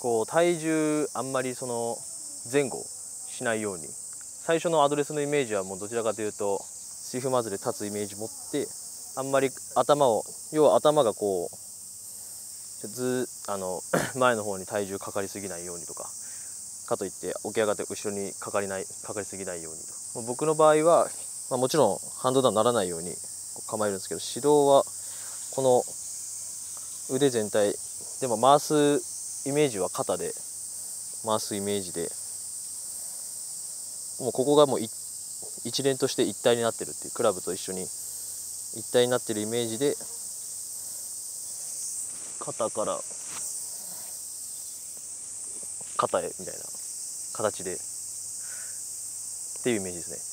こう体重あんまりその前後しないように、最初のアドレスのイメージはもうどちらかというとシフマズで立つイメージ持って、あんまり要は頭がこう前の方に体重かかりすぎないようにとか、かといって起き上がって後ろにかかりすぎないようにと。僕の場合は、もちろんハンドダウンならないように構えるんですけど、指導はこの腕全体でも回すイメージは肩で回すイメージで、もうここがもう一連として一体になってるっていう、クラブと一緒に一体になってるイメージで、肩から肩へみたいな形でっていうイメージですね。